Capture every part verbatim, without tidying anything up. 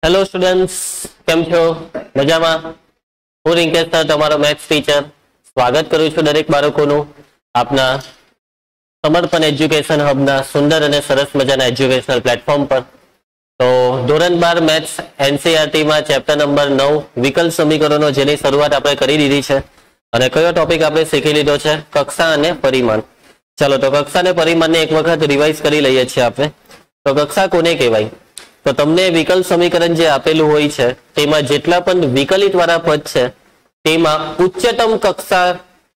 Hello students, કેમ છો? મજામાં? હું રિંકેશ સર, તમારો મેથ્સ ટીચર. સ્વાગત કરું છું દરેક બાળકોનું આપના સમર્પણ એજ્યુકેશન હબના સુંદર અને સરસ મજાના એજ્યુકેશનલ પ્લેટફોર્મ પર. તો ધોરણ બાર મેથ્સ એનસીઈઆરટીમાં ચેપ્ટર નંબર નવ વિકલ સમીકરણો, જેની શરૂઆત આપણે કરી દીધી છે. અને કયો ટોપિક આપણે શીખી લીધો છે? કક્ષા અને પરિમાણ. ચાલો તો કક્ષા અને પરિમાણને એક વખત રિવાઇઝ કરી લઈએ છીએ આપણે. તો કક્ષા કોને કહેવાય? તો તમને વિકલ સમીકરણ જે આપેલું હોય છે તેમાં જેટલા પણ વિકલિત વાળા પદ છે તેમાં ઉચ્ચતમ કક્ષા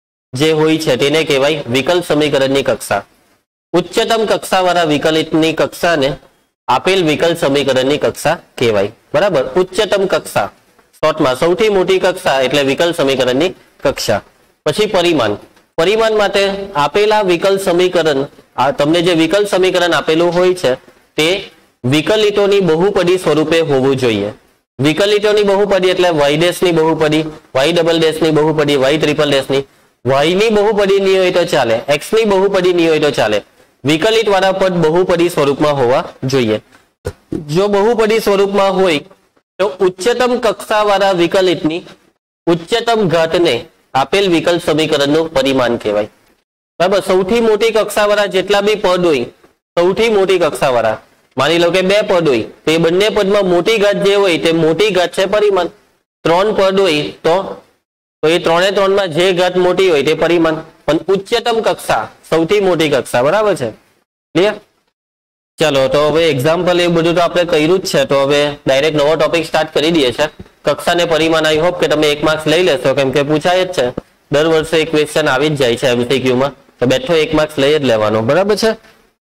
જે હોય છે તેને કહેવાય વિકલ સમીકરણની કક્ષા. ઉચ્ચતમ કક્ષા વાળા વિકલિતની કક્ષાને આપેલ વિકલ સમીકરણની કક્ષા કહેવાય. બરાબર, ઉચ્ચતમ કક્ષા શોર્ટમાં સૌથી મોટી કક્ષા એટલે વિકલ સમીકરણની કક્ષા. પછી પરિમાણ. પરિમાણ માટે આપેલા વિકલ સમીકરણ, આ તમને જે વિકલ સમીકરણ આપેલું હોય છે તે વિકલિતોની બહુપદી સ્વરૂપે હોવું જોઈએ. વિકલિતોની બહુપદી એટલે વાય ડેશની બહુપદી, વાય ડબલ ડેશની બહુપદી, વાય ટ્રિપલ ડેશની. વાયની બહુપદી ની હોય તો ચાલે, એક્સની બહુપદી ની હોય તો ચાલે. વિકલિત વાળા પદ બહુપદી સ્વરૂપમાં હોવા જોઈએ. જો બહુપદી સ્વરૂપમાં હોય તો ઉચ્ચતમ કક્ષા વાળા વિકલિતની ઉચ્ચતમ ઘાતને આપેલ વિકલ સમીકરણનું પરિમાણ કહેવાય. બરાબર, સૌથી મોટી કક્ષા વાળા જેટલા બી પદ હોય, સૌથી મોટી કક્ષા વાળા, માની લો કે બે પદ હોય તો એ બંને પદમાં મોટી ઘાત જે હોય તે મોટી ઘાત છે પરિમાણ. ત્રણ પદ હોય તો એ ત્રણે ત્રણ માં જે ઘાત મોટી હોય તે પરિમાણ. પણ ઉચ્ચતમ કક્ષા સૌથી મોટી કક્ષા. બરાબર છે? ક્લિયર? ચાલો તો હવે એક્ઝામ્પલ એ બધું તો આપણે કર્યું જ છે, તો હવે ડાયરેક્ટ નવો ટોપિક સ્ટાર્ટ કરી દઈએ છે. કક્ષા ને પરિમાણ. આઈ હોપ કે તમે એક માર્ક્સ લઈ લેશો, કેમ કે પૂછાય જ છે. દર વર્ષે એક ક્વેશ્ચન આવી જ જાય છે એમસીક્યુ માં, તો બેઠો એક માર્ક્સ લઈ જ લેવાનો. બરાબર છે?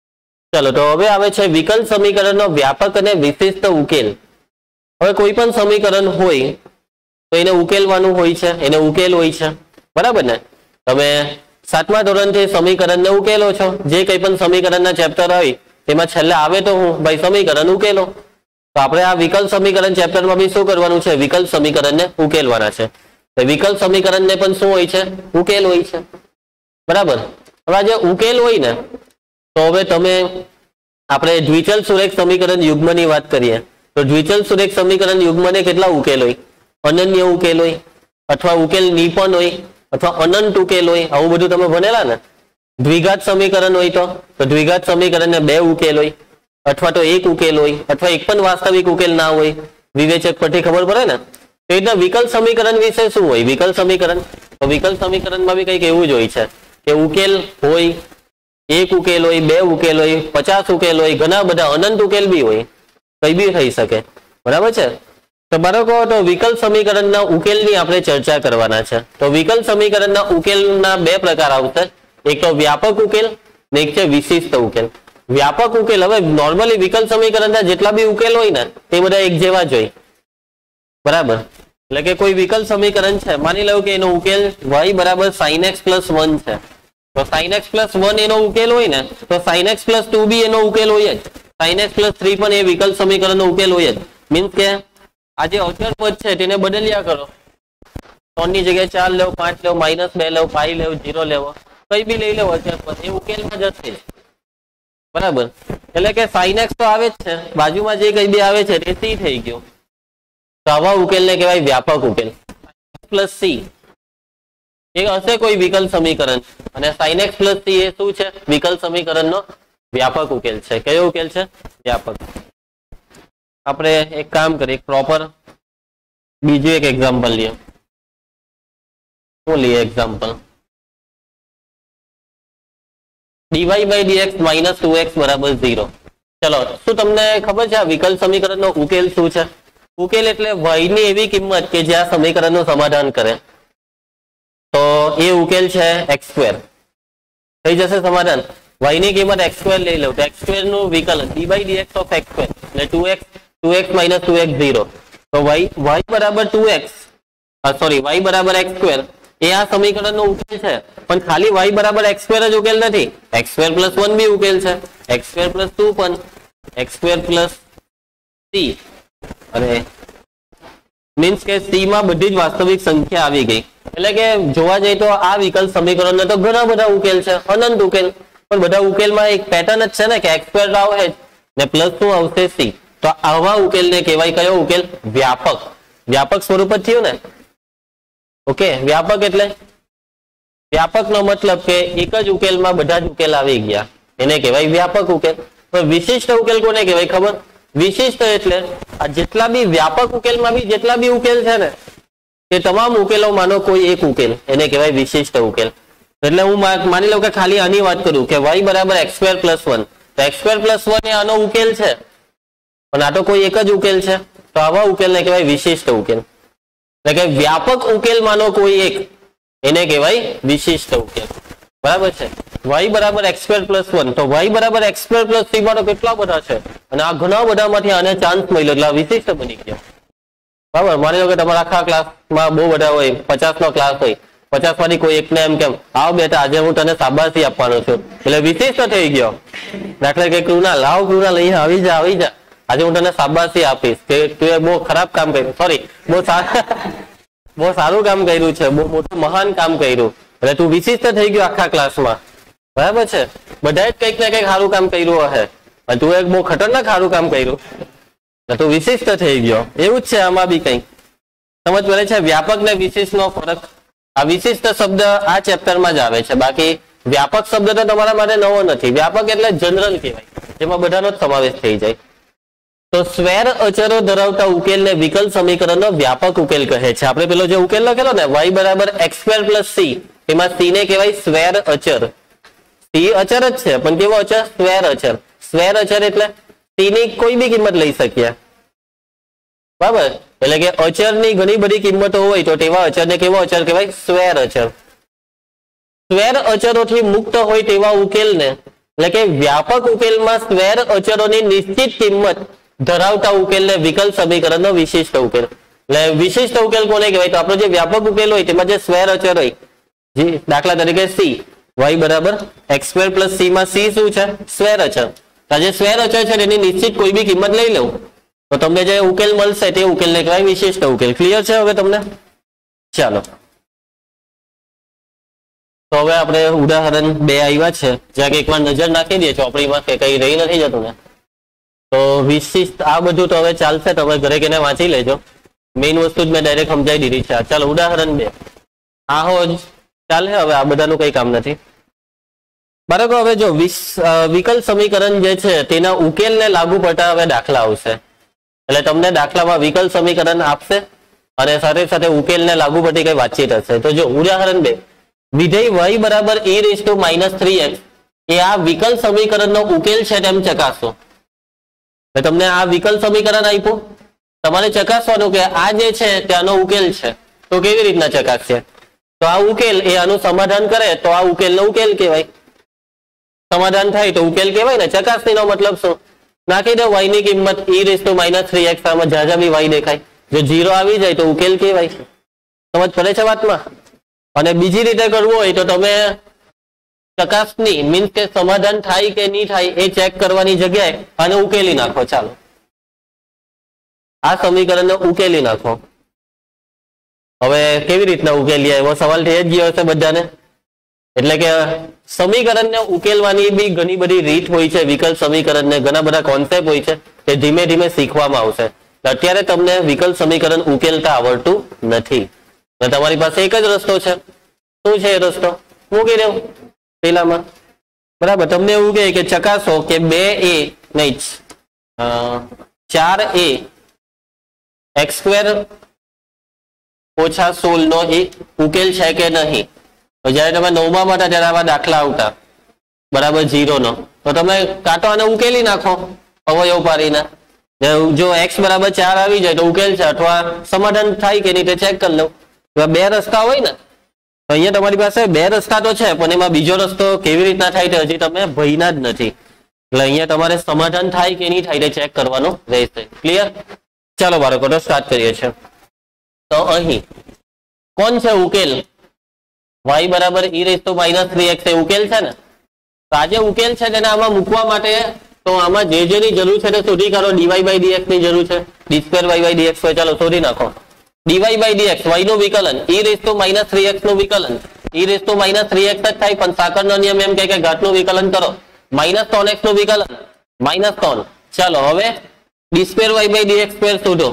ચલો તો હવે આવે છે વિકલ સમીકરણનો વ્યાપક અને વિશિષ્ટ ઉકેલ. હવે કોઈ પણ સમીકરણ હોય તો એને ઉકેલવાનું હોય છે, એને ઉકેલ હોય છે. બરાબર ને? તમે સાતમા ધોરણથી સમીકરણને ઉકેલો છો. જે કંઈ પણ સમીકરણના ચેપ્ટર હોય તેમાં છેલ્લે આવે તો હું ભાઈ સમીકરણ ઉકેલો. તો આપણે આ વિકલ સમીકરણ ચેપ્ટરમાં બી શું કરવાનું છે? વિકલ સમીકરણને ઉકેલવાના છે. તો વિકલ સમીકરણને પણ શું હોય છે? ઉકેલ હોય છે. બરાબર. હવે આ જે ઉકેલ હોય ને, તો હવે તમે આપણે દ્વિચલ સુરેખ સમીકરણ યુગ્મની વાત કરીએ તો દ્વિચલ સુરેખ સમીકરણ યુગ્મને કેટલા ઉકેલ હોય? અનન્ય ઉકેલ હોય, અથવા ઉકેલ નિપન હોય, અથવા અનંત ઉકેલ હોય. આવું બધું તમે ભણેલા ને. દ્વિઘાત સમીકરણ હોય તો તો દ્વિઘાત સમીકરણને બે ઉકેલ હોય, અથવા તો એક ઉકેલ હોય, અથવા એક પણ વાસ્તવિક ઉકેલ ના હોય. વિવેચક પરથી ખબર પડે ને. તો એટલે વિકલ સમીકરણ વિશે શું હોય? વિકલ સમીકરણ, તો વિકલ સમીકરણમાં બી કંઈક એવું જ હોય છે કે ઉકેલ હોય, એક ઉકેલ હોય, બે ઉકેલ હોય, પચાસ ઉકેલ હોય, ઘણા બધા અનંત ઉકેલ બી હોય, કઈ બી થઈ શકે. બરાબર છે? તો બાળકો, તો વિકલ સમીકરણના ઉકેલની આપણે ચર્ચા કરવાના છે. તો વિકલ સમીકરણના ઉકેલના બે પ્રકાર આવશે. એક તો વ્યાપક ઉકેલ ને એક છે વિશિષ્ટ ઉકેલ. વ્યાપક ઉકેલ, હવે નોર્મલી વિકલ સમીકરણના જેટલા બી ઉકેલ હોય ને તે બધા એક જેવા જ હોય. બરાબર? એટલે કે કોઈ વિકલ સમીકરણ છે, માની લો કે એનો ઉકેલ y બરાબર sin x પ્લસ વન છે. તો sin x પ્લસ વન એનો ઉકેલ હોય ને, તો sin x પ્લસ ટુ બી એનો ઉકેલ હોય જ. sin x પ્લસ થ્રી પણ એ વિકલ સમીકરણનો ઉકેલ હોય જ. મીન્સ કે આ જે અચળ પદ છે તેને બદલ્યા કરો. ત્રણ ની જગ્યાએ ચાર લેવો, પાંચ લેવો, માઇનસ બે લેવો, પાઈ લેવો, જીરો લેવો, કઈ બી લઈ લેવો અચળ પદ, એ ઉકેલમાં જશે. બરાબર? એટલે કે sin x તો આવે જ છે, બાજુમાં જે કઈ બી આવે છે તે c થઈ ગયું. તો આવા ઉકેલને કહેવાય વ્યાપક ઉકેલ. પ્લસ સી એ હશે કોઈ વિકલ સમીકરણ, અને sin x પ્લસ c એ શું છે? વિકલ સમીકરણનો વ્યાપક ઉકેલ છે. કયો ઉકેલ છે? વ્યાપક. આપણે એક કામ કરીએ, પ્રોપર બીજું એક એક્ઝામ્પલ લઈએ. શું લઈએ example? dy by dx minus two X બરાબર ઝીરો. ચલો, શું તમને ખબર છે આ વિકલ સમીકરણનો ઉકેલ શું છે? ઉકેલ એટલે y ની એવી કિંમત કે જે આ સમીકરણનું સમાધાન કરે. તો એ ઉકેલ છે એક્સ સ્ક્વેર. થઈ જશે સમાધાન. y ની કિંમત એક્સ સ્ક્વેર લઈ લો તો એક્સ સ્ક્વેર નું વિકલન dy by dx of X square એટલે two X two x minus two X zero. તો y y બરાબર ટુ એક્સ, સોરી y બરાબર એક્સ સ્ક્વેર એ આ સમીકરણનો ઉકેલ છે. પણ ખાલી y બરાબર એક્સ સ્ક્વેર જ ઉકેલ નથી, એક્સ સ્ક્વેર પ્લસ વન બી ઉકેલ છે, એક્સ સ્ક્વેર પ્લસ ટુ પણ, એક્સ સ્ક્વેર પ્લસ સી, અને મીન્સ કે સી માં બધી જ વાસ્તવિક સંખ્યા આવી ગઈ. એટલે કે જોવા જઈએ તો આ વિકલ સમીકરણને તો ઘણા બધા ઉકેલ છે, અનંત ઉકેલ. પણ બધા ઉકેલમાં એક પેટર્ન જ છે ને કે એક્સ સ્ક્વેર આવે ને પ્લસ શું આવશે સી. તો તો આવા ઉકેલને કહેવાય કયો ઉકેલ? વ્યાપક. વ્યાપક સ્વરૂપ જ થયું ને. ઓકે, વ્યાપક એટલે વ્યાપક નો મતલબ કે એક જ ઉકેલમાં બધા જ ઉકેલ આવી ગયા, એને કહેવાય વ્યાપક ઉકેલ. તો વિશિષ્ટ ઉકેલ કોને કહેવાય ખબર? વિશિષ્ટ એટલે આ જેટલા બી વ્યાપક ઉકેલમાં બી જેટલા બી ઉકેલ છે ને તે તમામ ઉકેલોમાંનો કોઈ એક ઉકેલ, એને કહેવાય વિશિષ્ટ ઉકેલ. એટલે હું માની લઉં કે ખાલી આની વાત કરું કે y બરાબર એક્સ સ્ક્વેર પ્લસ વન, તો એક્સ સ્ક્વેર પ્લસ વન એ આનો ઉકેલ છે, પણ આ તો કોઈ એક જ ઉકેલ છે, તો આવા ઉકેલને કહેવાય વિશિષ્ટ ઉકેલ. એટલે કે વ્યાપક ઉકેલમાંનો કોઈ એક, એને કહેવાય વિશિષ્ટ ઉકેલ. બરાબર છે. y બરાબર એક્સ સ્ક્વેર પ્લસ વન, તો y બરાબર એક્સ સ્ક્વેર પ્લસ થ્રી માં કેટલા બધા છે, અને આ ઘણા બધામાંથી આને ચાન્સ મળ્યો એટલે આ વિશિષ્ટ બની ગયા. બરાબર. માની લો કે તમારા આખા ક્લાસમાં બહુ બધા હોય, પચાસ નો ક્લાસ હોય, પચાસ માંથી કોઈ એકને એમ કેમ આવ બેટા આજે હું તને શાબાશી આપવાનો છું, એટલે વિશિષ્ટ થઈ ગયો. દાખલા કે કૃણાલ, લાવ કૃણાલ અહીંયા આવી જા આવી જા, આજે હું તને શાબાશી આપીશ કે તું બહુ ખરાબ કામ કર્યું, સોરી બહુ સારું બહુ સારું કામ કર્યું છે, બહુ મોટું મહાન કામ કર્યું, એટલે તું વિશિષ્ટ થઈ ગયો આખા ક્લાસમાં. બરાબર છે. બધાએ કંઈક ને કંઈક સારું કામ કર્યું હશે, અને તું એક બહુ ખતરનાક સારું કામ કર્યું, એટલે તું વિશિષ્ટ થઈ ગયો. એવું જ છે આમાં બી કંઈક સમજ પડે છે. વ્યાપક ને વિશિષ્ટ નો ફરક, આ વિશિષ્ટ શબ્દ આ ચેપ્ટરમાં જ આવે છે, બાકી વ્યાપક શબ્દ તો તમારા માટે નવો નથી. વ્યાપક એટલે જનરલ કહેવાય, જેમાં બધાનો જ સમાવેશ થઈ જાય. તો સ્વેર અચરો ધરાવતા ઉકેલને વિકલ સમીકરણનો વ્યાપક ઉકેલ કહે છે. આપણે પેલો જે ઉકેલ લખેલો ને y બરાબર એક્સ સ્ક્વેર પ્લસ સી, એમાં સી ને કહેવાય સ્વેર અચર. સી અચર જ છે, પણ કેવો અચર? સ્વેર અચર. સ્વેર અચર એટલે સી ની કોઈ બી કિંમત લઈ શકીએ. બરાબર. એટલે કે અચરની ઘણી બધી કિંમતો હોય તો તેવા અચરને કેવો અચર કહેવાય? સ્વેર અચર. સ્વેર અચરોથી મુક્ત હોય તેવા ઉકેલને, એટલે કે વ્યાપક ઉકેલમાં સ્વેર અચરોની નિશ્ચિત કિંમત ધરાવતા ઉકેલને વિકલ સમીકરણનો વિશિષ્ટ ઉકેલ. એટલે વિશિષ્ટ ઉકેલ કોને કહેવાય? તો આપણો જે વ્યાપક ઉકેલ હોય તેમાં જે સ્વેર અચર હોય, જે દાખલા તરીકે સી, y બરાબર એક્સ સ્ક્વેર પ્લસ સી માં સી શું છે? સ્વેર અચર. આ જે સ્વેર અચર છે તેની નિશ્ચિત કોઈ બી કિંમત લઈ લઉં તો તમને જે ઉકેલ મળશે તે ઉકેલને કહેવાય વિશિષ્ટ ઉકેલ. ક્લિયર છે હવે તમને? ચાલો, તો હવે આપણે ઉદાહરણ બે આવ્યા છે, જ્યાં એકવાર નજર નાખી દઈએ ચોપડીમાં કે કઈ રહી નથી જતું ને, તો વિશિષ્ટ આ બધું તો હવે ચાલશે, તમે ઘરે કે વાંચી લેજો. મેઇન વસ્તુ જ મેં ડાયરેક્ટ સમજાવી દીધી છે. ચાલો ઉદાહરણ બે. આ હો જ ચાલે, હવે આ બધાનું કઈ કામ નથી. બરાબર. હવે જો વિકલ સમીકરણ જે છે તેના ઉકેલને લાગુ પડતા હવે દાખલા આવશે. એટલે તમને દાખલામાં વિકલ સમીકરણ આપશે અને સાથે સાથે ઉકેલને લાગુ પડતી કઈ વાતચીત હશે. તો જો ઉદાહરણ બે, વિધેય y બરાબર e raise to minus three X એ આ વિકલ સમીકરણનો ઉકેલ છે તેમ ચકાસો. તમને આ વિકલ સમીકરણ આપ્યું, તમારે ચકાસવાનું કે આ જે છે ત્યાંનો ઉકેલ છે. તો કેવી રીતના ચકાસશે? તો આ ઉકેલ એ આનું સમાધાન કરે તો આ ઉકેલનો ઉકેલ કહેવાય. સમાધાન થાય તો ઉકેલ કહેવાય ને. ચકાસણીનો મતલબ શું? નાખી દો y ની કિંમત e raise to minus three X, આમાં જ્યાં જ્યાં બી y દેખાય, જો જીરો આવી જાય તો ઉકેલ કહેવાય. સમજ પડે છે વાતમાં? અને બીજી રીતે કરવું હોય તો તમે ચકાસણી મીન્સ કે સમાધાન થાય કે નહીં થાય એ ચેક કરવાની જગ્યાએ આને ઉકેલી નાખો. ચાલો આ સમીકરણને ઉકેલી નાખો. હવે કેવી રીતના ઉકેલીએ એવો સવાલ થઈ જ ગયો હશે બધાને. એટલે કે સમીકરણને ઉકેલવાની બી ઘણી બધી રીત હોય છે. વિકલ સમીકરણને ઘણા બધા કોન્સેપ્ટ હોય છે તે ધીમે ધીમે શીખવામાં આવશે. અત્યારે તમને વિકલ સમીકરણ ઉકેલતા આવડતું નથી, તમારી પાસે એક જ રસ્તો છે. શું છે એ રસ્તો? મૂકી દેવું પેલામાં. બરાબર. તમને એવું કહે કે ચકાસો કે બે એ નહીં ચાર એ એક્સ સ્ક્વેર ઓછા સોળ નો એ ઉકેલ છે કે નહીં. તો જયારે તમે નવમાં હતા ત્યારે આવા દાખલા આવતા, બરાબર, જીરો નો, તો તમે કાં તો આને ઉકેલી નાખો અવયવ પાડીને. જો એક્સ બરાબર ચાર આવી જાય તો ઉકેલ છે, અથવા સમાધાન થાય કે નહીં તે ચેક કરી લઉં. બે રસ્તા હોય ને, તો અહીંયા તમારી પાસે બે રસ્તા તો છે, પણ એમાં બીજો રસ્તો કેવી રીતના થાય તે હજી તમે ભયના જ નથી. એટલે અહીંયા તમારે સમાધાન થાય કે નહીં થાય તે ચેક કરવાનું રહેશે. ક્લિયર? ચાલો બાળકો, તો સ્ટાર્ટ કરીએ છીએ. તો અહીં કોણ છે ઉકેલ? y બરાબર e raise to minus three X એ ઉકેલ છે ને. તો આ જે ઉકેલ છે તેને આમાં મૂકવા માટે તો આમાં જે જેની જરૂર છે તે શોધી કાઢો. ડીવાય બાય ડીએક્સ ની જરૂર છે. D square Y by DX હોય, ચાલો શોધી નાખો. ડીવાય બાય ડીએક્સ y નું વિકલન, e raise to minus three X નું વિકલન. e raise to minus three X જ થાય, પણ સાકરનો નિયમ એમ કહે કે ઘાતનું વિકલન કરો. માઇનસ ત્રણ એક્સ નું વિકલન, માઇનસ ત્રણ. ચાલો હવે D square Y by D X square શોધો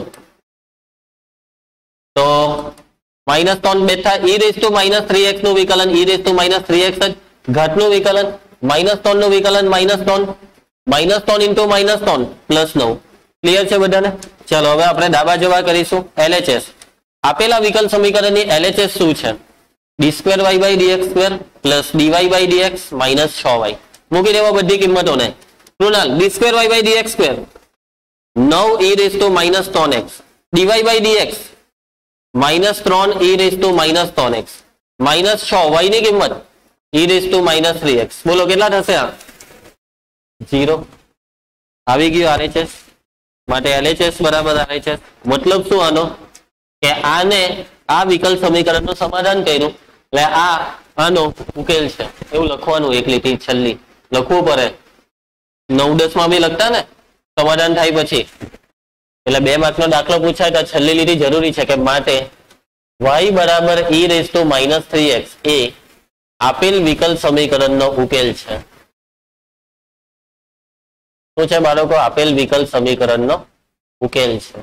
તો માઇનસ ત્રણ બેઠા E raise to minus three X નું વિકલન E raise to minus three X ઘાતનું વિકલન માઇનસ ત્રણ નું વિકલન માઇનસ ત્રણ માઇનસ ત્રણ ઇન્ટુ માઇનસ ત્રણ પ્લસ નવ. ક્લિયર છે બધાને? ચાલો હવે આપણે ડાબા જવા કરીશું. એલએચએસ આપેલા વિકલ સમીકરણની એલએચએસ શું છે? D square Y by D X square plus DY by D X minus છ વાય. મૂકી દેવા બધી કિંમતોને. Krunal D square Y by D X square નવ ઈ રેસ ટુ માઇનસ ત્રણ X DY by D X minus ત્રણ E raise to minus ત્રણ X minus છ વાય ની કિંમત E raise to minus three X. બોલો કેટલા થશે? આ જીરો આવી ગયું આરએચએસ માટે. એલએચએસ બરાબર આરએચએસ. મતલબ શું આનો? કે આને આ વિકલ સમીકરણનું સમાધાન કર્યું એટલે આ આનો ઉકેલ છે એવું લખવાનું. એક લીટી છેલ્લી લખવું પડે. નવ દસ માં બી લખતા ને સમાધાન થાય પછી. એટલે બે માર્ક નો દાખલો પૂછાય તો છેલ્લી લીટી જરૂરી છે કે માટે y બરાબર E raise to minus three X એ આપેલ વિકલ સમીકરણનો ઉકેલ છે. શું છે બાળકો? આપેલ વિકલ સમીકરણનો ઉકેલ છે.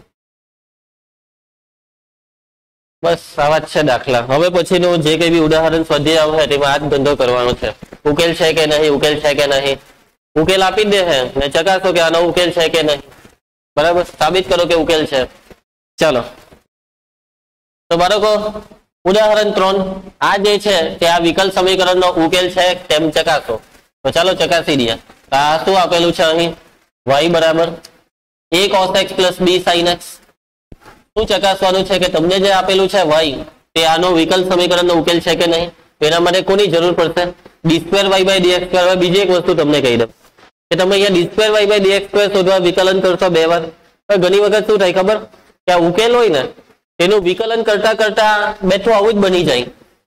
બસ આવા જ છે દાખલા. હવે પછીનું જે કઈ બી ઉદાહરણ સ્વાધ્યાય આવશે તેમાં આ જ ધંધો કરવાનો છે. ઉકેલ છે કે નહીં, ઉકેલ છે કે નહીં. ઉકેલ આપી દે છે ને ચકાસો કે આનો ઉકેલ છે કે નહીં. બરાબર, સાબિત કરો કે ઉકેલ છે. ચાલો તો બાળકો ઉદાહરણ ત્રણ આ જે છે તે આ વિકલ સમીકરણનો ઉકેલ છે તેમ ચકાસો. તો ચાલો ચકાસી દઈએ. આ શું આપેલું છે અહીં? y બરાબર a cos x plus b sin x. શું ચકાસવાનું છે કે તમને જે આપેલું છે y તે આનો વિકલ સમીકરણનો ઉકેલ છે કે નહીં. તેના માટે કોની જરૂર પડશે? D square Y by D X square. હવે બીજી એક વસ્તુ તમને કહી દઉં કે તમે અહીંયા D square Y by D X square શોધવા વિકલન કરશો બે વાર. ઘણી વખત શું થાય ખબર? કે આ ઉકેલ હોય ને તેનું વિકલન કરતા કરતા બેઠું આવું જ બની જાય.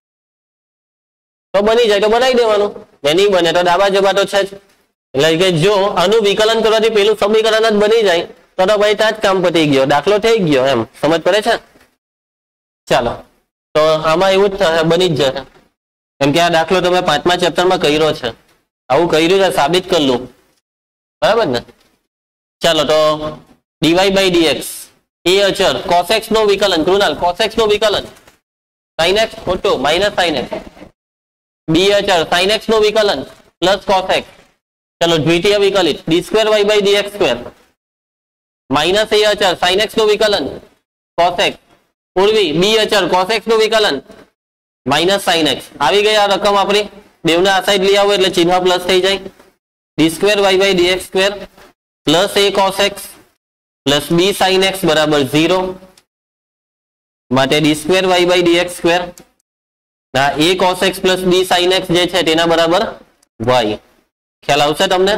તો બની જાય તો બનાવી દેવાનું, ને નહીં બને તો ડાબા જવા તો છે જ. એટલે કે જો આનું વિકલન કરવાથી પેલું સમીકરણ જ બની જાય તો તો ભાઈ ત્યાં જ કામ પતી ગયો, દાખલો થઈ ગયો. એમ સમજ પડે છે? ચાલો તો આમાં એવું જ થશે, બની જ જશે. કેમ કે આ દાખલો તમે પાંચમા ચેપ્ટરમાં કર્યો છે. આવું કર્યું છે, સાબિત કરલું. બરાબર ને? ચાલો તો ડીવાય બાય ડીએક્સ એ અચર cos x નો વિકલન. કૃણાલ cos x નો વિકલન sin x ખોટું માઇનસ sin x. બી અચર sin x નો વિકલન પ્લસ cos x. ચલો દ્વિતીય વિકલિત D square Y by D X square minus A અચર sin x નું વિકલન cos x. પૂર્વી બી અચર cos x નું વિકલન માઇનસ sin x. આવી ગઈ આ રકમ આપણી. બેવને આ સાઈડ લઈ આવો એટલે ચિહ્ન પ્લસ થઈ જાય. D square Y by D X square plus A cos x plus B sin x બરાબર ઝીરો. માટે D square Y by D X square ના A cos x plus B sin x જે છે તેના બરાબર y. ખ્યાલ આવશે તમને?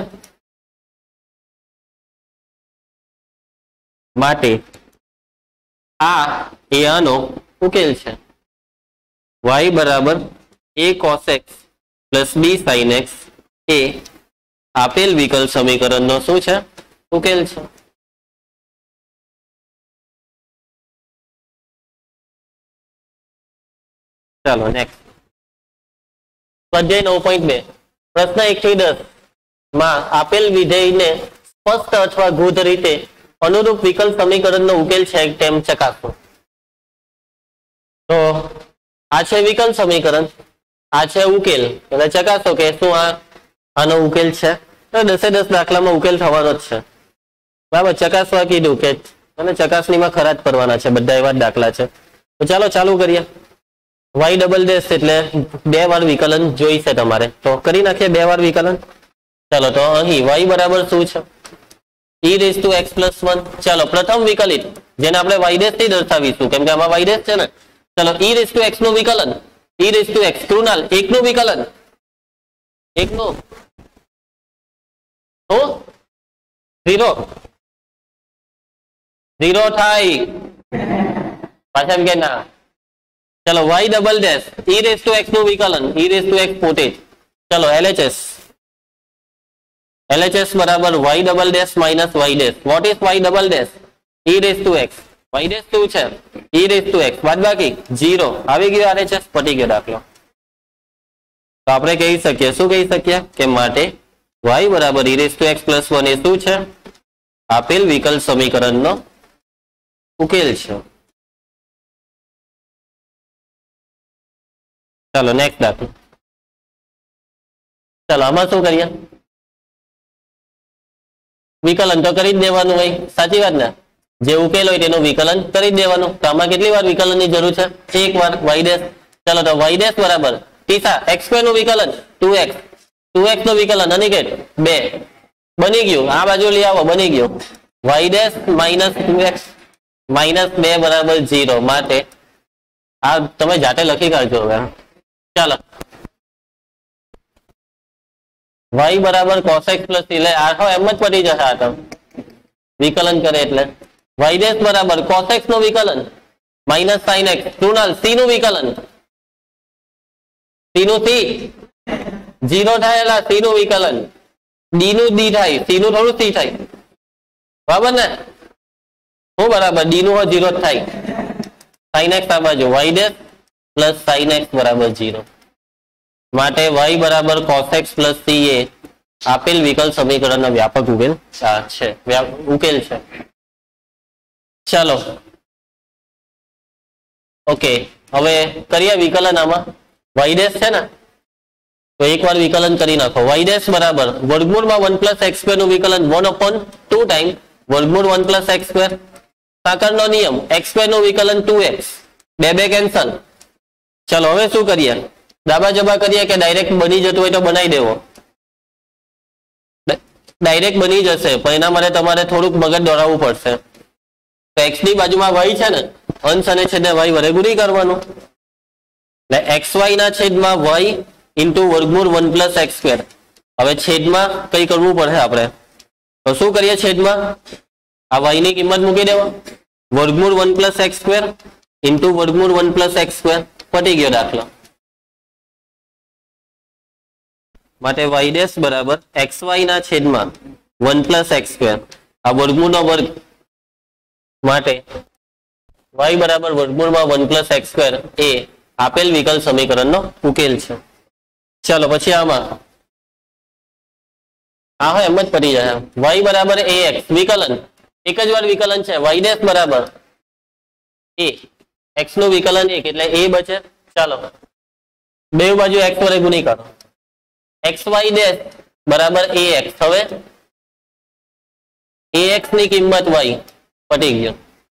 માટે આ એ આનો ઉકેલ છે. y બરાબર a cos x plus b sin x એ આપેલ વિકલ સમીકરણનો શું છે? ઉકેલ છે. ચાલો નેક્સ્ટ સ્વાધ્યાય નવ પોઈન્ટ બે પ્રશ્ન એક થી દસ માં આપેલ વિધેયને સ્પષ્ટ અથવા ગૂઢ રીતે અનુરૂપ વિકલ સમીકરણનો ઉકેલ છે તેમ ચકાસો. તો આ છે વિકલ સમીકરણ, આ છે ઉકેલ. એટલે ચકાસો કે શું આ આનો ઉકેલ છે. તો દસે દસ દાખલામાં ઉકેલ થવાનો જ છે. બરાબર, ચકાસવા કીધું કે અને ચકાસણીમાં ખરા જ પડવાના છે. બધા એવા જ દાખલા છે. તો ચાલો ચાલુ કરીએ. y ડબલ ડેશ એટલે બે વાર વિકલન જોઈશે તમારે, તો કરી નાખીએ બે વાર વિકલન. ચાલો તો અહીં y બરાબર શું છે? e raise to x plus one. ચાલો પ્રથમ વિકલિત જેને આપણે y ડેશ થી દર્શાવીશું કેમ કે આમાં y ડેશ છે ને. ચાલો e રેઝ ટુ x નું વિકલન e રેઝ ટુ x. કૃણાલ એક નું વિકલન એક નું તો ઝીરો ઝીરો થાય પાછા એમ કે ના. ચલો y double dash e raise to x નું વિકલન e રેઝ ટુ x પોતે જ. ચલો એલએચએસ એલએચએસ બરાબર y double dash minus y dash. What is y double dash? e raise to x. y dash શું છે? e raise to x. બાદબાકી zero. આવી ગયો આરએચએસ, પટી ગયો દાખલો. તો આપણે કહી શકીએ, શું કહી શકીએ કે માટે y બરાબર e raise to x plus one એ શું છે? આપેલ વિકલ સમીકરણનો ઉકેલ છે। ચાલો નેક્સ્ટ દાખલો। ચાલો આમાં શું કરીએ, વિકલન તો કરી જ દેવાનું હોય, સાચી વાત ને? જે ઉકેલ હોય તેનું વિકલન કરી જ દેવાનું। તો આમાં કેટલી વાર વિકલનની જરૂર છે? એક વાર વાય ડેશ। ચાલો તો વાય ડેશ બરાબર ટીસા એક્સ સ્ક્વેર નું વિકલન ટુ એક્સ, ટુ એક્સ નું વિકલન અનિકેત બે, બની ગયું। આ બાજુ લઈ આવો, બની ગયું y dash minus two x minus બે બરાબર જીરો। માટે આ તમે જાતે લખી કાઢજો હવે। ચાલો y બરાબર cos x પ્લસ એટલે આ તો એમ જ પડી જશે, આ તો વિકલન કરે એટલે y ડેશ બરાબર cos x નું વિકલન માઇનસ sin x, કૃણાલ c નું વિકલન, c નું c જીરો થાય, c નું વિકલન d નું d થાય, c નું થોડું c થાય, બરાબર ને? હું બરાબર d નું જીરો થાય, sin x આ બાજુ y dash plus sin x બરાબર જીરો। માટે y બરાબર cos x પ્લસ c એ આપેલ વિકલ સમીકરણનો વ્યાપક ઉકેલ છે, ઉકેલ છે। ચાલો ઓકે, હવે કરીએ વિકલન। આમાં y ડેશ છે ને, તો એક વાર વિકલન કરી નાખો। y ડેશ બરાબર વર્ગમૂળમાં વન પ્લસ એક્સ સ્ક્વેર નું વિકલન વન અપોન ટુ ટાઈમ વર્ગમૂળ વન પ્લસ એક્સ સ્ક્વેર, સાંકળનો નિયમ એક્સ સ્ક્વેર નું વિકલન ટુ એક્સ, બે બે કેન્સલ। ચાલો હવે શું કરીએ, દાબા જબા કરીએ કે ડાયરેક્ટ બની જતું હોય તો બનાવી દેવો? ડાયરેક્ટ બની જશે, પણ એના માટે તમારે થોડુંક મગજ દોડાવવું પડશે। તો x ની બાજુમાં y છે ને, અંશ અને છેદને y વડે ગુણી કરવાનું, એટલે xy ના છેદમાં y ઇન્ટુ વર્ગમૂળ વન પ્લસ એક્સ સ્ક્વેર। હવે છેદમાં કઈ કરવું પડે આપણે, તો શું કરીએ છેદમાં? આ y ની કિંમત મૂકી દેવા, વર્ગમૂળ one plus x square into વર્ગમૂળ વન પ્લસ એક્સ સ્ક્વેર, પટી ગયો દાખલો। માટે y ડેશ બરાબર xy ના છેદમાં વન પ્લસ એક્સ સ્ક્વેર, આ વર્ગમૂળનો વર્ગ, માટે y બરાબર વર્ગમૂળમાં વન પ્લસ એક્સ સ્ક્વેર એ આપેલ વિકલ સમીકરણનો ઉકેલ છે। ચાલો પછી આમાં આ હોય એમ જ પડી જાય, y બરાબર ax વિકલન, એક જ વાર વિકલન છે, y ડેશ બરાબર a, x નું વિકલન એક એટલે a બચે। ચાલો બે બાજુ x વડે ગુણી કરો, xy ડેશ બરાબર ax, હવે ax ની કિંમત y, પટી ગયો।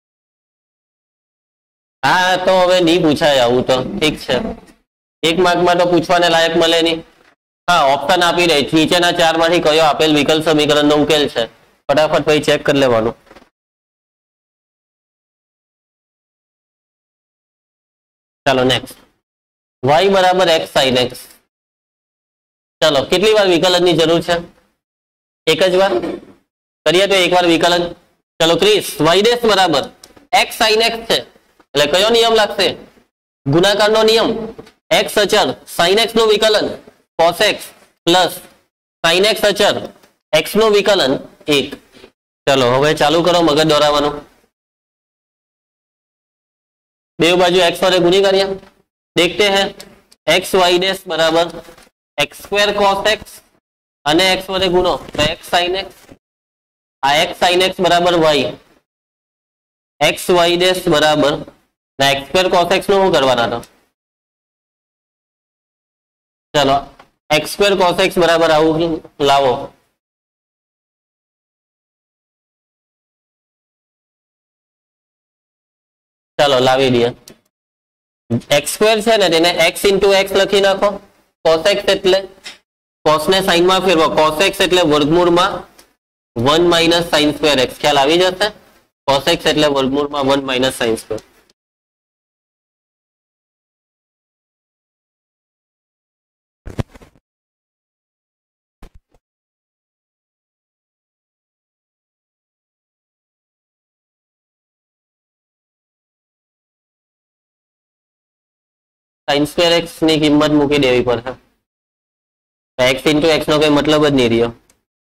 હા તો હવે નહીં પૂછાય આવું તો ઠીક છે, એક માર્કમાં તો પૂછવાને લાયક મળે નહીં। હા ઓપ્શન આપી દે, નીચેના ચાર માંથી કયો આપેલ વિકલ સમીકરણનો ઉકેલ છે, ફટાફટ પછી ચેક કરી લેવાનું। ચાલો નેક્સ્ટ, y બરાબર x sin x। ચાલો કેટલી વાર વિકલનની જરૂર છે? એક જ વાર કરીએ તો એક વાર વિકલન। ચલો ક્રિસ, y ડેશ બરાબર x sin x છે, એટલે કયો નિયમ લાગશે? ગુણાકારનો નિયમ, x અચળ sin x નું વિકલન cos x પ્લસ sin x અચળ x નું વિકલન એક। ચલો હવે ચાલુ કરો મગજ દોરાવાનું, બે बाजू x वडे गुणी करिए, देखते हैं x y डैश बराबर एक्स स्क्वायर cos x અને x वडे गुणो तो x sin x, आ x sin x बराबर y, x y डैश बराबर ना x स्क्वायर cos x નું શું કરવાના તો चलो x स्क्वायर cos x बराबर આવું લાવો, चलो लावी दिए एक्स स्क्वेर है ने तेने x इंटू एक्स लखी नाखो, cos x एटले cos ने sin में फेरवो, cos x एटले वर्गमूल में one minus sin square x, ख्याल आवी जशे? cos x एटले वर्गमूल में one minus sin square. sin square x ની કિંમત મૂકી દેવી પડશે, x into x નો કોઈ મતલબ જ નહીં રહ્યો।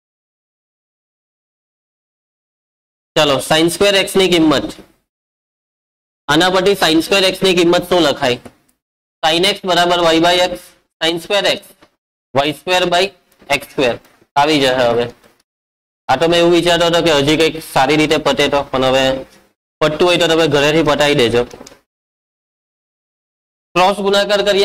चलो sin स्क्वेर x ની કિંમત, આના પરથી sin स्क्वेर x ની કિંમત શું લખાય? sin x બરાબર y by x, sin square x y square by x square આવી જશે। હવે આ તો મેં એવું વિચારતો હતો કે હજી કંઈક સારી રીતે પતે તો, પણ હવે પટતું હોય તો તમે ઘરેથી પટાવી દેજો. ક્રોસ ગુણાકાર કરીએ.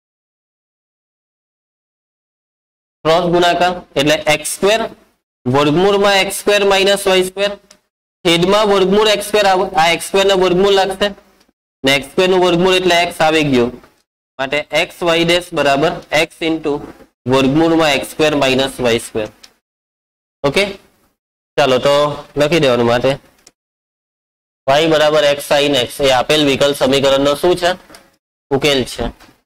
ક્રોસ ગુણાકાર એટલે એક્સ સ્ક્વેર વર્ગમૂળમાં x square minus y square છેદમાં વર્ગમૂળ એક્સ સ્ક્વેર. આ એક્સ સ્ક્વેર નું વર્ગમૂળ લાગશે ને એક્સ સ્ક્વેર નું વર્ગમૂળ એટલે એક્સ આવી ગયું, માટે એક્સ વાય ડેશ બરાબર એક્સ ઇન્ટુ વર્ગમૂળમાં x square minus y square. Okay, ચાલો તો લખી દેવાનું. માટે y બરાબર x sin x એ આપેલ વિકલ સમીકરણનો શું છે? ઉકેલ છે.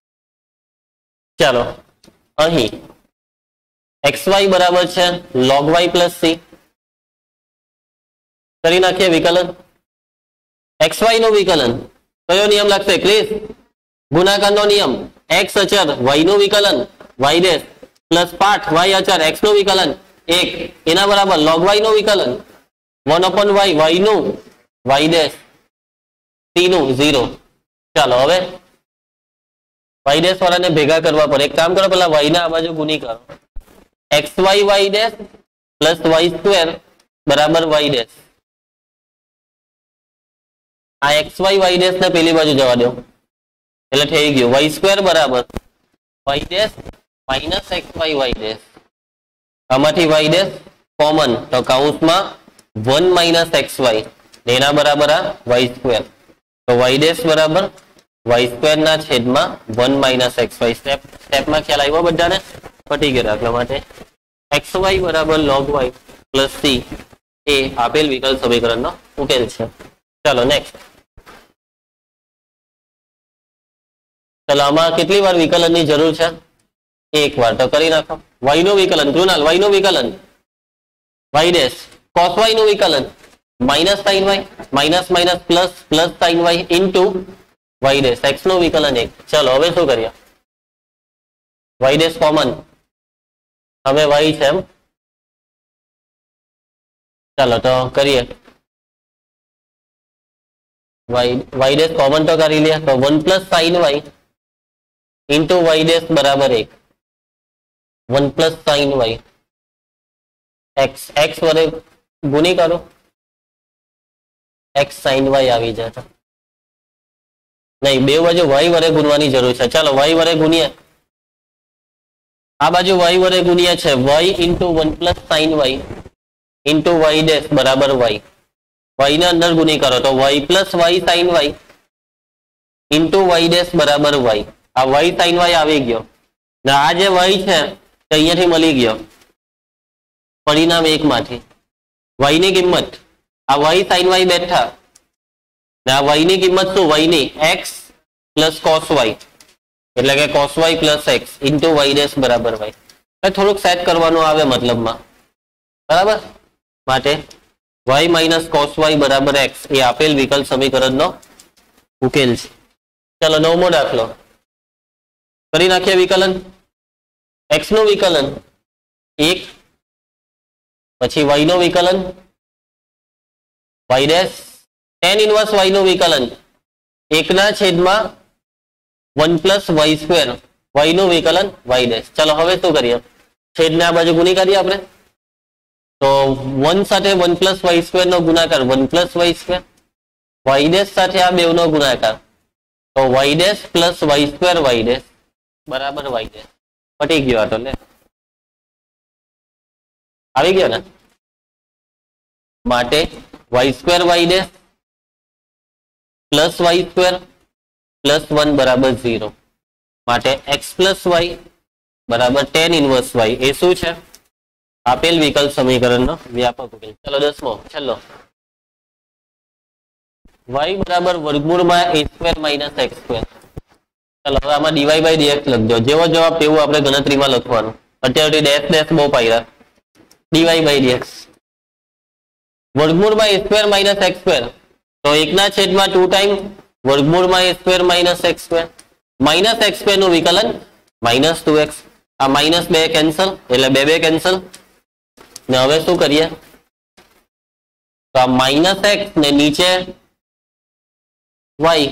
ચાલો અહીં xy બરાબર છે log y પ્લસ c. કરી નાખીએ વિકલન. xy નું વિકલન કયો નિયમ લાગશે ક્રિસ? ગુણાકારનો નિયમ. x અચર y નું વિકલન y ડેશ પ્લસ પાઠ y અચર x નું વિકલન એક એના બરાબર log y નું વિકલન વન અપોન y y નું y ડેશ c નું ઝીરો. ચાલો હવે y ડેશ વાળાને ભેગા કરવા પડે. એક કામ કરો, પેલા y ના આ બાજુ ગુણી કરો. xy y dash plus y square બરાબર y ડેશ. આ xy y ડેશ ને પેલી બાજુ જવા દો એટલે થઈ ગયું y સ્ક્વેર બરાબર y dash minus xy y dash. આમાંથી y ડેશ કોમન તો કૌંસમાં વન માઇનસ xy એના બરાબર આ y સ્ક્વેર. તો y ડેશ બરાબર y સ્ક્વેર ના છેદમાં વન માઇનસ xy. સ્ટેપ સ્ટેપમાં ખ્યાલ આવ્યો બધાને? પટી ગયો દાખલા માટે. xy બરાબર log y પ્લસ c એ આપેલ વિકલ સમીકરણનો ઉકેલ છે. ચાલો નેક્સ્ટ. ચાલો આમાં કેટલી વાર વિકલનની જરૂર છે? એક વાર. તો કરી નાખો. y નું વિકલન કૃણાલ, y નું વિકલન y ડેશ cos y નું વિકલન minus sin y minus minus plus plus sin y into y dash x નું વિકલન એક. ચાલો હવે શું કરીએ? y ડેશ કોમન, હવે y છે એમ. ચાલો તો કરીએ. y y ડેશ કોમન તો કરી લે તો one plus sin y into y dash બરાબર એક. One plus sin y x x વડે ગુણી કરો x sin y આવી જશે. નહીં, બે બાજુ y વડે ગુણવાની જરૂર છે. ચાલો y વડે ગુણીએ. આ બાજુ y વડે ગુણીએ છે y into one plus sin y into y dash બરાબર y. y ને અંદર ગુણી કરો તો y plus y sin y into y dash બરાબર y. આ y sin y આવી ગયો ને આ જે y છે તે અહીંયાથી મળી ગયો પરિણામ એક માંથી. y ની કિંમત આ y sin y બેઠા ને આ y ની કિંમત શું? y ની x પ્લસ cos y એટલે કે cos y plus x into y dash બરાબર y. થોડુંક સેટ કરવાનું આવે મતલબમાં, બરાબર? માટે y માઇનસ cos y બરાબર x એ આપેલ વિકલ સમીકરણનો ઉકેલ છે. ચાલો નવમો દાખલો કરી નાખીએ. વિકલન x નું વિકલન એક, પછી y નું વિકલન y dash tan inverse y નું વિકલન એક ના છેદમાં one plus y square y નું વિકલન y ડેશ. ચાલો હવે શું કરીએ? છેદને આ બાજુ ગુણી કરીએ આપણે. તો વન સાથે વન પ્લસ y સ્ક્વેર નો ગુણાકાર one plus y square, y dash સાથે આ બે નો ગુણાકાર તો y dash plus y square y dash બરાબર y ડેશ. પટી ગયો. આ તો લે આવી ગયો ને. માટે y square y dash plus y square plus one બરાબર ઝીરો. માટે x પ્લસ y બરાબર tan ઇનવર્સ y એ શું છે? આપેલ વિકલ સમીકરણનો વ્યાપક ઉકેલ. ચલો દસમો છેલ્લો. y બરાબર વર્ગમૂળમાં a square minus x square. ચાલો હવે આમાં dy બાય dx લખજો. જેવો જવાબ તેવું આપણે ગણતરીમાં લખવાનું. અત્યારે ડેશ ડેશ બહુ પાડ્યા. dy બાય dx વર્ગમૂળમાં a square minus x square તો એકના છેદમાં ટુ ટાઈમ વર્ગમૂળમાં a square minus x square minus x square નું વિકલન માઇનસ ટુ એક્સ. આ માઇનસ બે કેન્સલ એટલે બે બે કેન્સલ ને હવે શું કરીએ? તો આ માઇનસ એક્સ ને નીચે y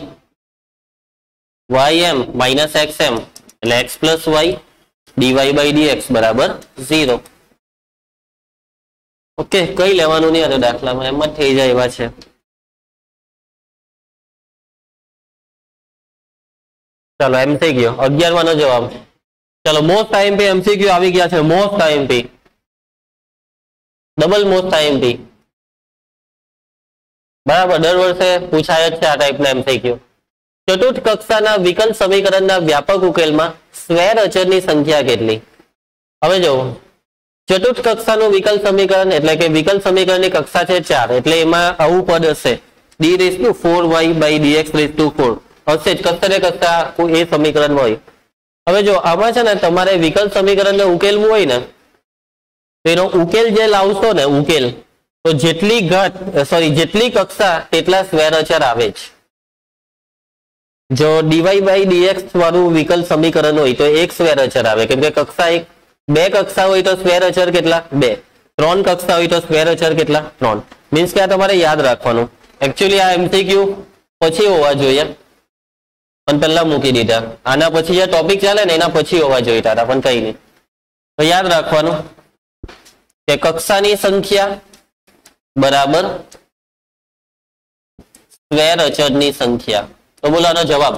y m minus x m એટલે x plus y dy by dx બરાબર ઝીરો. ઓકે, કઈ લેવાનું નહીં હતું દાખલામાં, એમ જ થઈ જાય એવા છે. ચાલો એમસીક્યુ અગિયાર વાનો જવાબ. ચાલો મોસ્ટ આઈએમપી એમસીક્યુ આવી ગયા છે. Most IMP, double most IMP, બરાબર, દર વર્ષે પૂછાય જ છે આ ટાઈપના એમસીક્યુ. ચતુર્થ કક્ષાના વિકલ સમીકરણના વ્યાપક ઉકેલમાં સ્વેર અચરની સંખ્યા કેટલી? હવે જો ચતુર્થ કક્ષાનું વિકલ સમીકરણ એટલે કે વિકલ સમીકરણની કક્ષા છે ચાર, એટલે એમાં આવું પદ હશે d raise to four y by dx raise to four હશે જ, કક્ષા ને કક્ષા એ સમીકરણ હોય. હવે જો આમાં છે ને તમારે વિકલ સમીકરણને ઉકેલવું હોય ને તો એનો ઉકેલ જે લાવશો ને ઉકેલ, તો જેટલી ઘાત સોરી જેટલી કક્ષા તેટલા સ્વેર અચર આવે જ. જો ડીવાય બાય ડીએક્સ વાળું વિકલ સમીકરણ હોય તો એક સ્વેર અચર આવે, કેમ કે કક્ષા એક, બે કક્ષા હોય તો સ્વેર અચર કેટલા? બે. ત્રણ કક્ષા હોય તો સ્વેર અચર કેટલા? ત્રણ. મીન્સ કે આ તમારે યાદ રાખવાનું. એકચ્યુઅલી આ એમસીક્યુ પછી હોવા જોઈએ પણ પહેલા મૂકી દીધા. આના પછી જે ટોપિક ચાલે ને એના પછી હોવા જોઈતા હતા પણ કઈ નહીં. તો યાદ રાખવાનું કે કક્ષાની સંખ્યા બરાબર સ્વેર અચરની સંખ્યા. તો બોલો આનો જવાબ.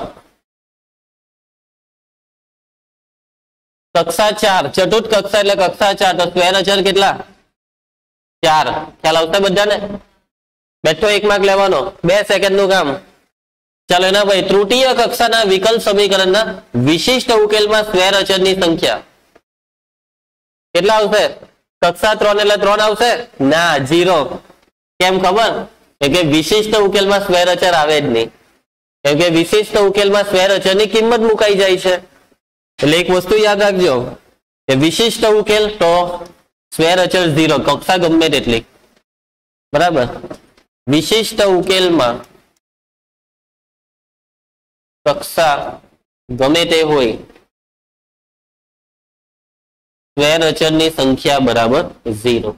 કક્ષા ચાર, ચતુર્થ કક્ષા એટલે કક્ષા ચાર, તો સ્વેર અચર કેટલા? ચાર. ખ્યાલ આવતા બધાને? બેઠો એક માર્ક લેવાનો, બે સેકન્ડ નું કામ. ચાલો એના ભાઈ, તૃતીય કક્ષાના વિકલ સમીકરણના વિશિષ્ટ ઉકેલમાં સ્વેર અચરની સંખ્યા કેટલા આવશે? કક્ષા ત્રણ એટલે ત્રણ આવશે? ના, જીરો. કેમ ખબર? કેમ કે વિશિષ્ટ ઉકેલમાં સ્વેર અચર આવે જ નહીં. કેમ કે વિશિષ્ટ ઉકેલમાં સ્વેર અચરની કિંમત મુકાઈ જાય છે. એટલે એક વસ્તુ યાદ રાખજો કે વિશિષ્ટ ઉકેલ તો સ્વેર અચર ઝીરો, કક્ષા ગમે તેટલી, બરાબર. વિશિષ્ટ ઉકેલમાં કક્ષા ગમે તે હોય, સ્વેર અચરની સંખ્યા બરાબર ઝીરો.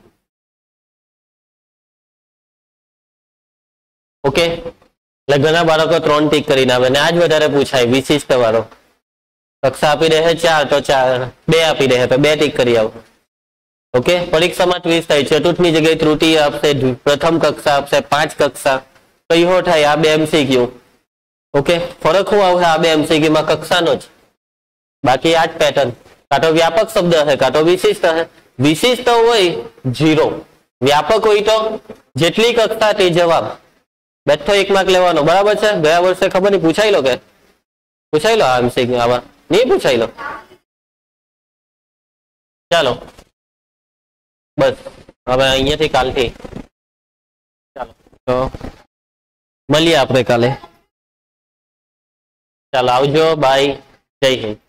ઓકે, એટલે ઘણા બાળકો ત્રણ ટીક કરીને આવે ને આજ વધારે પૂછાય વિશિષ્ટ વાળો. કક્ષા આપી દે છે ચાર તો ચાર, બે આપી દે તો બે ટીક કરી આવો. ઓકે, પરીક્ષામાં ટ્વિસ્ટ થાય, ચતુર્થની જગ્યાએ તૃતીય આપશે, પ્રથમ કક્ષા આપશે, પાંચ કક્ષા, કયો થાય આ બે એમસીક્યુ. ઓકે, ફરક શું આવશે આ બે એમસીક્યુ માં? કક્ષાનો જ. બાકી આ જ પેટર્ન, કાં તો વ્યાપક શબ્દ હશે કાં તો વિશિષ્ટ હશે. વિશિષ્ટ હોય જીરો, વ્યાપક હોય તો જેટલી કક્ષા તે જવાબ. બેઠો એક માર્ક લેવાનો, બરાબર છે. ગયા વર્ષે ખબર નહીં પૂછાઈ લો કે પૂછાઈ લો આ એમસીક્યુ, આવા નહીં પૂછાઈ લો. ચાલો બસ હવે અહીંયાથી કાલથી ચાલો તો મળીએ આપણે કાલે. ચાલો આવજો, બાય, જય હિન્દ.